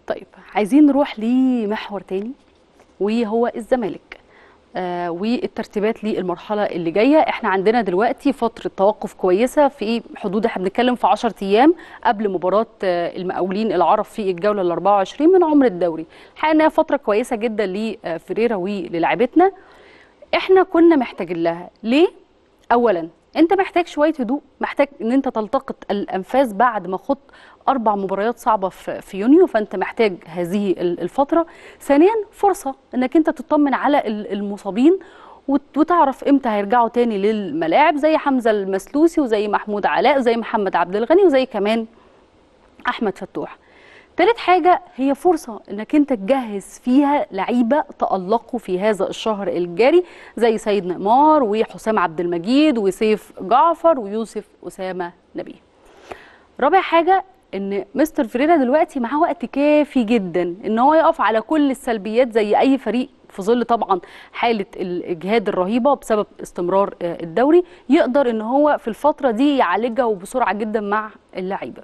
طيب عايزين نروح لمحور تاني وهو الزمالك. والترتيبات للمرحله اللي جايه. احنا عندنا دلوقتي فتره توقف كويسه في حدود، احنا بنتكلم في 10 ايام قبل مباراه المقاولين العرب في الجوله ال 24 من عمر الدوري. الحقيقه انها فتره كويسه جدا لفريرة وللاعبتنا. احنا كنا محتاجين لها ليه؟ اولا انت محتاج شويه هدوء، محتاج ان انت تلتقط الانفاس بعد ما خضت 4 مباريات صعبه في يونيو، فانت محتاج هذه الفتره. ثانيا فرصه انك انت تطمن على المصابين وتعرف امتى هيرجعوا تاني للملاعب، زي حمزه المسلوسي وزي محمود علاء وزي محمد عبد الغني وزي كمان احمد فتوح. تالت حاجة هي فرصة انك انت تجهز فيها لعيبة تألقوا في هذا الشهر الجاري، زي سيد نيمار وحسام عبد المجيد وسيف جعفر ويوسف أسامة نبيه. رابع حاجة ان مستر فريرة دلوقتي معاه وقت كافي جدا ان هو يقف على كل السلبيات زي اي فريق، في ظل طبعا حالة الإجهاد الرهيبة بسبب استمرار الدوري، يقدر ان هو في الفترة دي يعالجها وبسرعة جدا مع اللعيبة.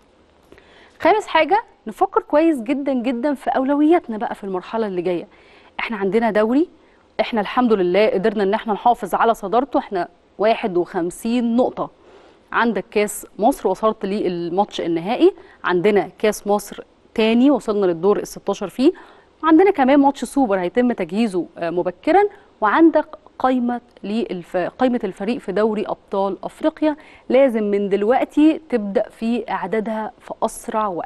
خامس حاجة نفكر كويس جدا جدا في أولوياتنا بقى في المرحلة اللي جاية. احنا عندنا دوري، احنا الحمد لله قدرنا ان احنا نحافظ على صدارته، احنا 51 نقطة. عندك كاس مصر وصلت للماتش النهائي، عندنا كاس مصر تاني وصلنا للدور ال 16 فيه، وعندنا كمان ماتش سوبر هيتم تجهيزه مبكرا، وعندك قائمة الفريق في دوري أبطال أفريقيا لازم من دلوقتي تبدأ في إعدادها في أسرع وقت.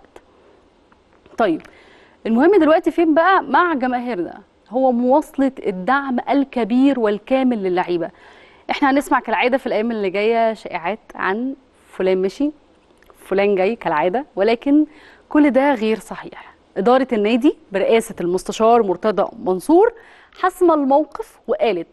طيب المهم دلوقتي فين بقى مع جماهيرنا؟ هو مواصلة الدعم الكبير والكامل للعيبة. احنا هنسمع كالعادة في الأيام اللي جاية شائعات عن فلان مشي فلان جاي كالعادة، ولكن كل ده غير صحيح. إدارة النادي برئاسة المستشار مرتضى منصور حسم الموقف وقالت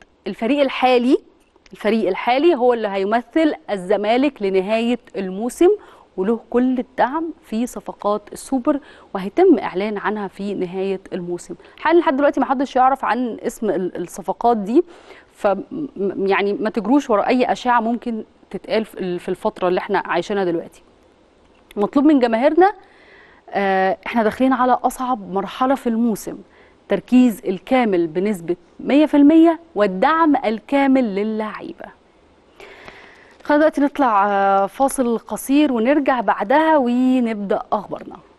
الفريق الحالي هو اللي هيمثل الزمالك لنهاية الموسم، وله كل الدعم في صفقات السوبر وهيتم إعلان عنها في نهاية الموسم. حاليا لحد دلوقتي ما حدش يعرف عن اسم الصفقات دي، يعني ما تجروش ورا أي أشاعة ممكن تتقال في الفترة اللي احنا عايشينها دلوقتي. مطلوب من جماهيرنا، احنا داخلين على أصعب مرحلة في الموسم، تركيز الكامل بنسبة 100% والدعم الكامل للاعيبة. خلينا دلوقتي نطلع فاصل قصير ونرجع بعدها ونبدأ أخبارنا.